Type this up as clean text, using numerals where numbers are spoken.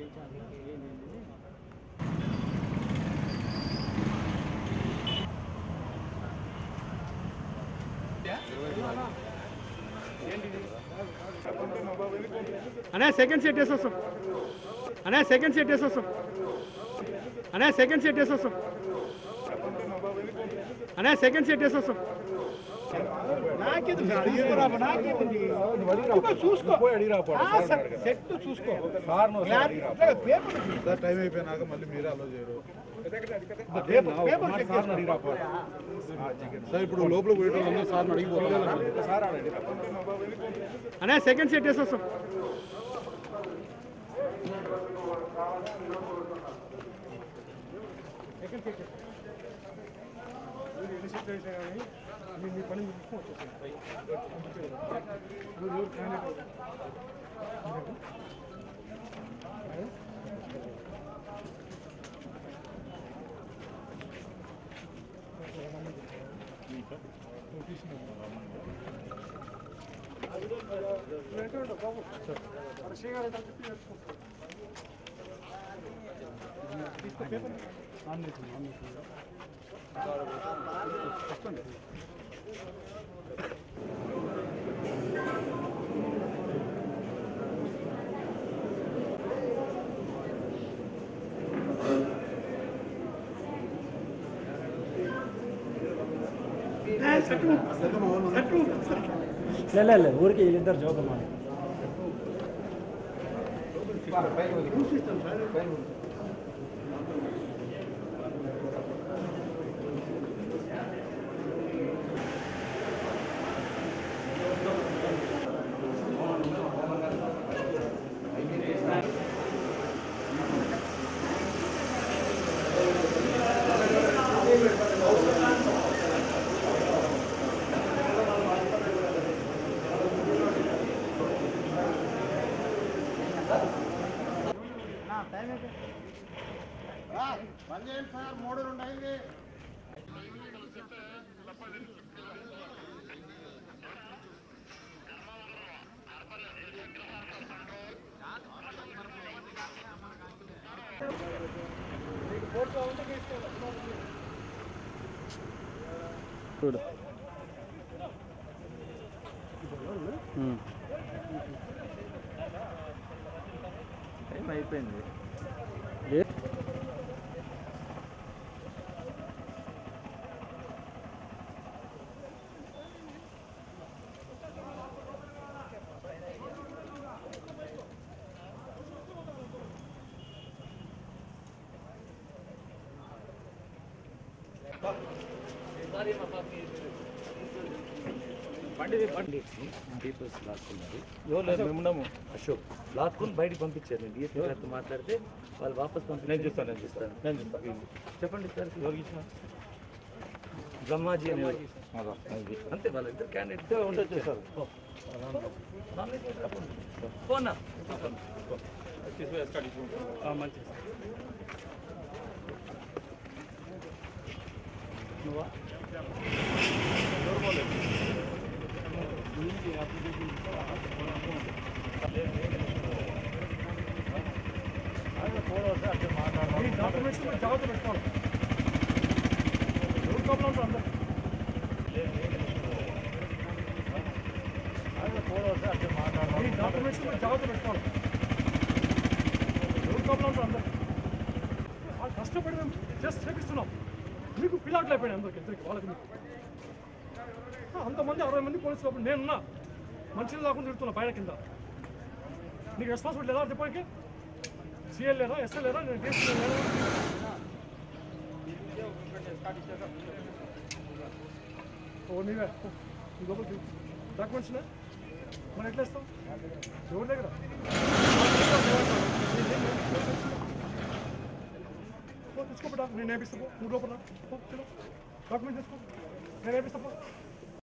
అనే second set వేసొస్తాం అనే second set వేసొస్తాం అనే సెకండ్ సెట్ వేసొస్తాం అనే సెకండ్ సెట్ వేసొస్తాం చూసుకో టైం అయిపోయినాక మళ్ళీ మీరే అలో చేయరు సార్ ఇప్పుడు లోపల పోయేటోళ్ళు సార్ అడిగిపోతారు అనే సెకండ్ సెట్ వేసొస్తాం మీ పని లేదు ఊరికి వీళ్ళిద్దరు జోకమ్మా సార్ 3-2 అయింది చూడు టైం అయిపోయింది బండి పీపుల్స్ లాక్కున్నారు ఎవరు మేము అశోక్ లాక్కుని బయటకు పంపించారు నేను డిఎస్పీ గారితో మాట్లాడితే వాళ్ళు వాపస్ పంపి నేను చూస్తాను చెప్పండి సార్ ఎవరికి ఇచ్చిన బ్రహ్మాజీ అని అంతే వాళ్ళ ఇద్దరు క్యాండిడేట్ ఉండొచ్చు సార్ ఫోనా మంచిది నువ్వా డాక్యుమెంట్స్ జాగ్రత్త పెట్టుకోవాలి ఎవరు ప్రాబ్లమ్స్ అందరూ డాక్యుమెంట్స్ జాగ్రత్త పెట్టుకోవాలి ఎవరు ప్రాబ్లమ్స్ అందరూ కష్టపడి మేము జస్ట్ చేపిస్తున్నాం మీకు పిల్లాట్లు అయిపోయాయి అందరికి ఇద్దరికి వాళ్ళకి మీకు అంతమంది 60 మంది పోలీసులు అప్పుడు నేనున్నా మనుషులు లేకుండా తిడుతున్నా పైన కింద నీకు రెస్పాన్సిబిలిటీ లేదా చెప్పడానికి సిఎల్ లేదా ఎస్ఎల్ లేదా నేను డిఎస్పీ లేదా ఓ నీవే నీ లోపలికి డాక్యుమెంట్స్ మరి ఎట్లా ఇస్తాం ఎవరి దగ్గర తెచ్చుకోబడ్డా నేను నేర్పిస్తా నువ్వు లోపల డాక్యుమెంట్ తెచ్చుకో నేను నేర్పిస్తా